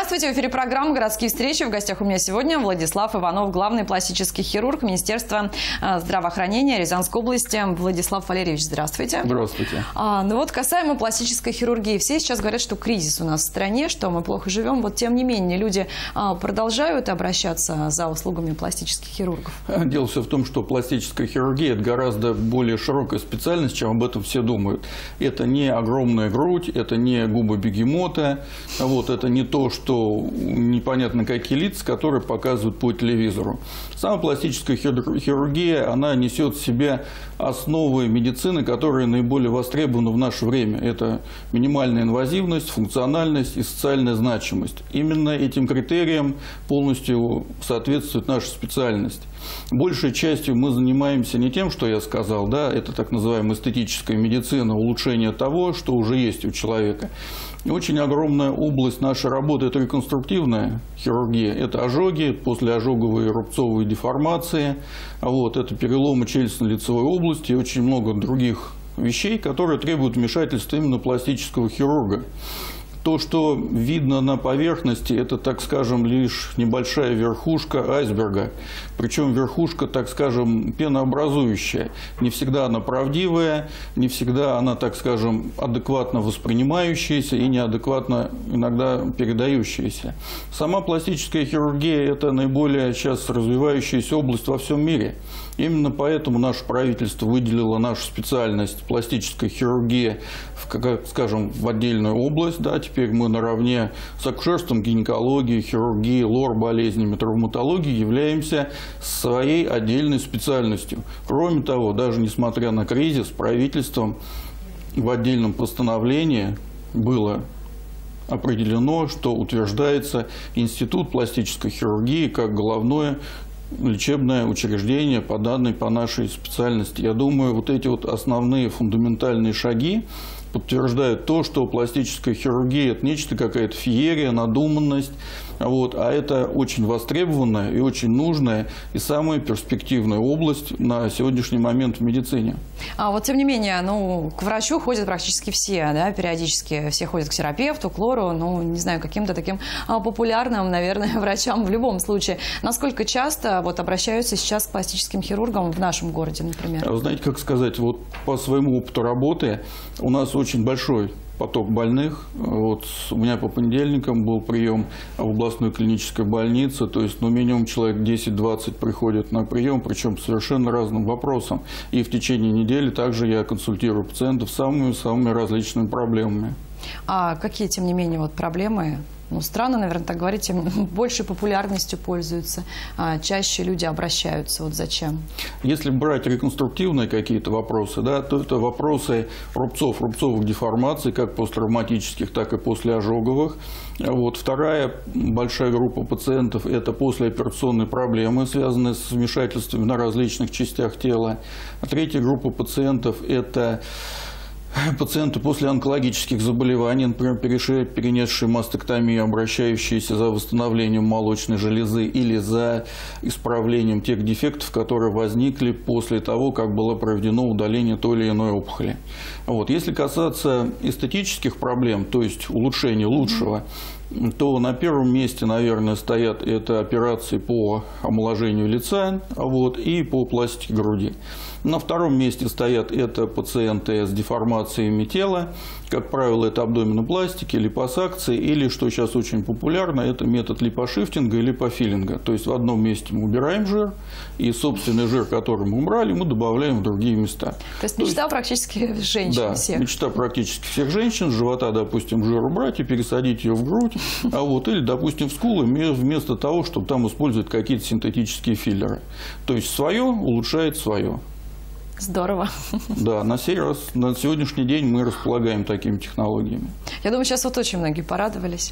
Здравствуйте, в эфире программа «Городские встречи». В гостях у меня сегодня Владислав Иванов, главный пластический хирург Министерства здравоохранения Рязанской области. Владислав Валерьевич, здравствуйте. Здравствуйте. Ну вот касаемо пластической хирургии. Все сейчас говорят, что кризис у нас в стране, что мы плохо живем. Вот тем не менее люди продолжают обращаться за услугами пластических хирургов. Дело все в том, что пластическая хирургия – это гораздо более широкая специальность, чем об этом все думают. Это не огромная грудь, это не губы бегемота, это не то, что непонятно какие лица, которые показывают по телевизору. Сама пластическая хирургия, она несет в себе основы медицины, которые наиболее востребованы в наше время. Это минимальная инвазивность, функциональность и социальная значимость. Именно этим критериям полностью соответствует наша специальность. Большей частью мы занимаемся не тем, что я сказал, это так называемая эстетическая медицина, улучшение того, что уже есть у человека. И очень огромная область нашей работы – это реконструктивная хирургия. Это ожоги, послеожоговые рубцовые деформации, это переломы челюстно-лицевой области и очень много других вещей, которые требуют вмешательства именно пластического хирурга. То, что видно на поверхности, это, так скажем, лишь небольшая верхушка айсберга. Причем верхушка, так скажем, пенообразующая. Не всегда она правдивая, не всегда она, так скажем, адекватно воспринимающаяся и неадекватно иногда передающаяся. Сама пластическая хирургия – это наиболее сейчас развивающаяся область во всем мире. Именно поэтому наше правительство выделило нашу специальность пластическая хирургия в отдельную область. Теперь мы наравне с акушерством, гинекологией, хирургией, лор-болезнями, травматологией являемся своей отдельной специальностью. Кроме того, даже несмотря на кризис, правительством в отдельном постановлении было определено, что утверждается Институт пластической хирургии как головное лечебное учреждение по нашей специальности. Я думаю, эти основные фундаментальные шаги подтверждают то, что пластическая хирургия – это нечто, какая-то феерия, надуманность, а это очень востребованная и очень нужная и самая перспективная область на сегодняшний момент в медицине. Тем не менее, к врачу ходят практически все, периодически все ходят к терапевту, к лору, не знаю, каким-то таким популярным, наверное, врачам в любом случае. Насколько часто обращаются сейчас к пластическим хирургам в нашем городе, например? Вы знаете, как сказать, по своему опыту работы у нас очень большой поток больных. У меня по понедельникам был прием в областной клинической больнице, то есть минимум человек 10-20 приходят на прием, причем совершенно разным вопросам. И в течение недели также я консультирую пациентов с самыми различными проблемами. А какие, тем не менее, проблемы? Странно, наверное, так говорить, тем большей популярностью пользуются, чаще люди обращаются. Зачем? Если брать реконструктивные какие-то вопросы, то это вопросы рубцовых деформаций, как посттравматических, так и послеожоговых. Вторая большая группа пациентов – это послеоперационные проблемы, связанные с вмешательствами на различных частях тела. А третья группа пациентов – это пациенты после онкологических заболеваний, например, перенесшие мастектомию, обращающиеся за восстановлением молочной железы или за исправлением тех дефектов, которые возникли после того, как было проведено удаление той или иной опухоли. Если касаться эстетических проблем, то есть улучшения лучшего, то на первом месте, наверное, стоят это операции по омоложению лица и по пластике груди. На втором месте стоят это пациенты с деформациями тела. Как правило, это абдоминопластики, липосакции или, что сейчас очень популярно, это метод липошифтинга и липофилинга. То есть в одном месте мы убираем жир, и собственный жир, который мы убрали, мы добавляем в другие места. То есть мечта практически женщин всех. Да, мечта практически всех женщин. С живота, допустим, жир убрать и пересадить ее в грудь. Или, допустим, в скулы, вместо того, чтобы там использовать какие-то синтетические филлеры. То есть свое улучшает свое. Здорово. Да, на сегодняшний день мы располагаем такими технологиями. Я думаю, сейчас очень многие порадовались.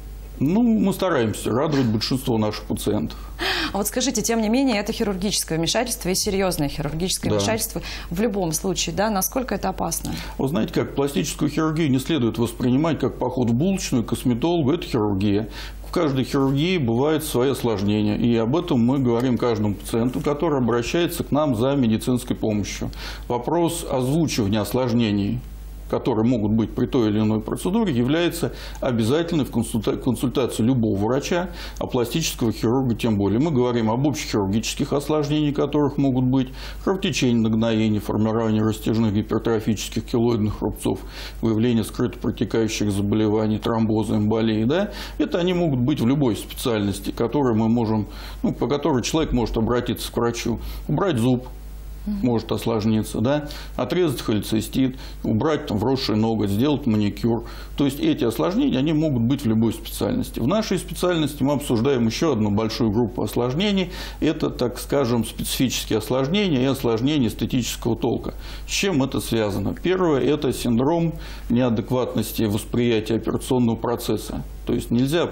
Мы стараемся радовать большинство наших пациентов. Скажите, тем не менее, это хирургическое вмешательство и серьезное хирургическое вмешательство в любом случае, насколько это опасно? Вы знаете как, пластическую хирургию не следует воспринимать как поход в булочную, косметологу, это хирургия. В каждой хирургии бывают свои осложнения, и об этом мы говорим каждому пациенту, который обращается к нам за медицинской помощью. Вопрос озвучивания осложнений которые могут быть при той или иной процедуре, является обязательной в консультации любого врача, а пластического хирурга тем более. Мы говорим об общехирургических осложнениях, которых могут быть кровотечение, нагноение, формирование растяжных гипертрофических килоидных рубцов, выявление скрыто протекающих заболеваний, тромбоза, эмболии. Да? Это они могут быть в любой специальности, которые мы можем, по которой человек может обратиться к врачу. Убрать зуб может осложниться, да? Отрезать холецистит, убрать там вросший ноготь, сделать маникюр. То есть эти осложнения, они могут быть в любой специальности. В нашей специальности мы обсуждаем еще одну большую группу осложнений. Это, так скажем, специфические осложнения и осложнения эстетического толка. С чем это связано? Первое – это синдром неадекватности восприятия операционного процесса. То есть нельзя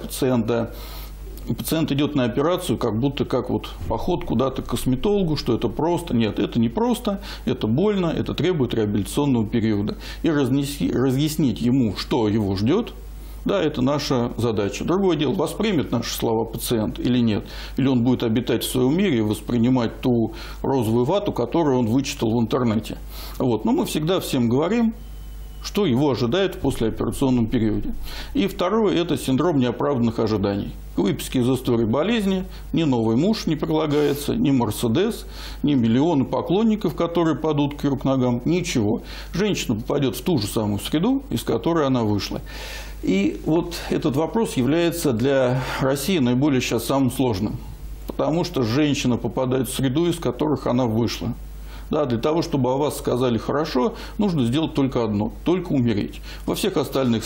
Пациент идет на операцию, как будто как вот поход куда-то к косметологу, что это просто. Нет, это не просто, это больно, это требует реабилитационного периода. И разъяснить ему, что его ждет, да, это наша задача. Другое дело, воспримет наши слова пациент или нет. Или он будет обитать в своем мире и воспринимать ту розовую вату, которую он вычитал в интернете. Вот. Но мы всегда всем говорим, что его ожидает в послеоперационном периоде. И второе – это синдром неоправданных ожиданий. К выписке из истории болезни ни новый муж не прилагается, ни Мерседес, ни миллионы поклонников, которые падут к ногам, ничего. Женщина попадет в ту же самую среду, из которой она вышла. И вот этот вопрос является для России наиболее сейчас самым сложным. Потому что женщина попадает в среду, из которых она вышла. Да, для того, чтобы о вас сказали хорошо, нужно сделать только одно – только умереть. Во всех остальных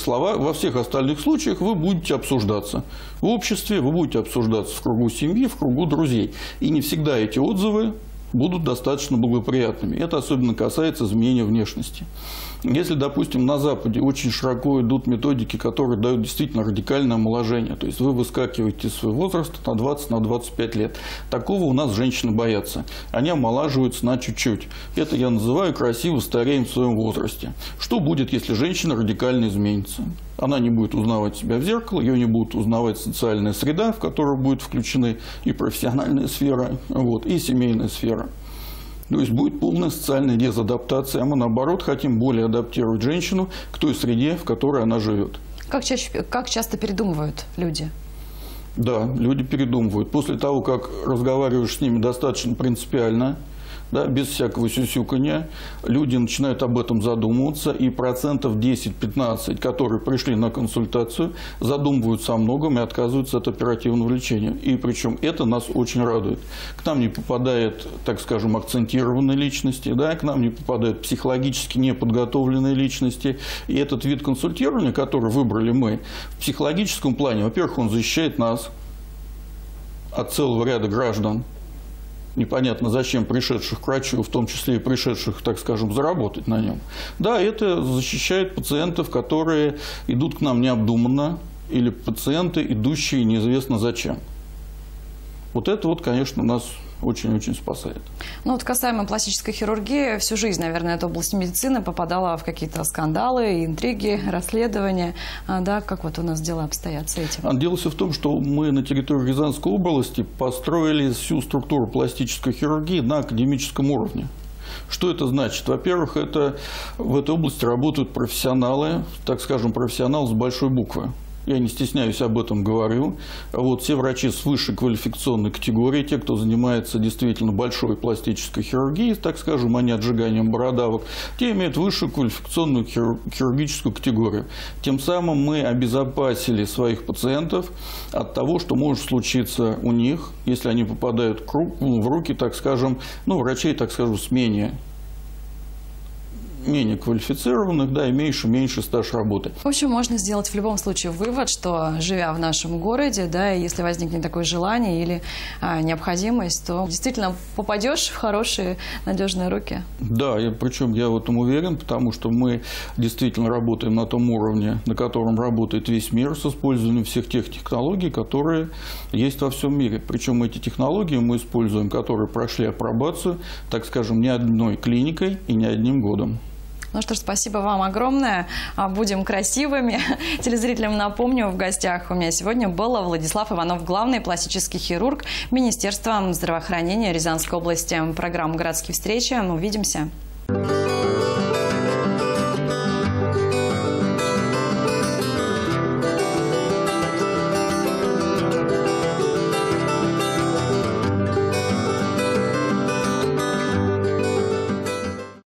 случаях вы будете обсуждаться в обществе, вы будете обсуждаться в кругу семьи, в кругу друзей. И не всегда эти отзывы будут достаточно благоприятными. Это особенно касается изменения внешности. Если, допустим, на Западе очень широко идут методики, которые дают действительно радикальное омоложение, то есть вы выскакиваете из своего возраста на 20-25 лет, такого у нас женщины боятся. Они омолаживаются на чуть-чуть. Это я называю красиво стареем в своем возрасте. Что будет, если женщина радикально изменится? Она не будет узнавать себя в зеркало, ее не будет узнавать социальная среда, в которую будет включены и профессиональная сфера, и семейная сфера. То есть будет полная социальная дезадаптация, а мы, наоборот, хотим более адаптировать женщину к той среде, в которой она живет. Как часто передумывают люди? Да, люди передумывают. После того, как разговариваешь с ними достаточно принципиально, да, без всякого сюсюканья, люди начинают об этом задумываться, и 10-15%, которые пришли на консультацию, задумываются о многом и отказываются от оперативного лечения. И причем это нас очень радует. К нам не попадают, так скажем, акцентированные личности, да, к нам не попадают психологически неподготовленные личности. И этот вид консультирования, который выбрали мы, в психологическом плане, во-первых, он защищает нас от целого ряда граждан, непонятно зачем пришедших к врачу, в том числе и пришедших, так скажем, заработать на нем. Да, это защищает пациентов, которые идут к нам необдуманно, или пациенты, идущие неизвестно зачем. Вот это вот, конечно, нас очень-очень спасает. Ну вот касаемо пластической хирургии, всю жизнь, наверное, эта область медицины попадала в какие-то скандалы, интриги, расследования. Да, как вот у нас дела обстоят с этим? Дело все в том, что мы на территории Рязанской области построили всю структуру пластической хирургии на академическом уровне. Что это значит? Во-первых, в этой области работают профессионалы, так скажем, профессионалы с большой буквы. Я не стесняюсь, об этом говорю. Вот все врачи с высшей квалификационной категорией, те, кто занимается действительно большой пластической хирургией, так скажем, а не отжиганием бородавок, те имеют высшую квалификационную хирургическую категорию. Тем самым мы обезопасили своих пациентов от того, что может случиться у них, если они попадают в руки, так скажем, врачей, так скажем, с менее квалифицированных, да, имеющих меньше стаж работы. В общем, можно сделать в любом случае вывод, что, живя в нашем городе, да, если возникнет такое желание или необходимость, то действительно попадешь в хорошие, надежные руки. Да, причем я в этом уверен, потому что мы действительно работаем на том уровне, на котором работает весь мир, с использованием всех тех технологий, которые есть во всем мире. Причем эти технологии мы используем, которые прошли апробацию, так скажем, не одной клиникой и не одним годом. Ну что ж, спасибо вам огромное. Будем красивыми. Телезрителям напомню, в гостях у меня сегодня был Владислав Иванов, главный пластический хирург Министерства здравоохранения Рязанской области. Программа «Городские встречи». Увидимся.